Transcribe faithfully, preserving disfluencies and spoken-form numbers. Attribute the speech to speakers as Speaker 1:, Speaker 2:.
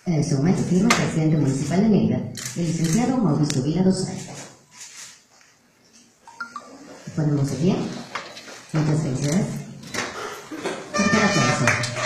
Speaker 1: En este momento firma el presidente municipal de Mérida, el licenciado Mauricio Vila Dosal. Ponemos de pie. Muchas felicidades. Un aplauso.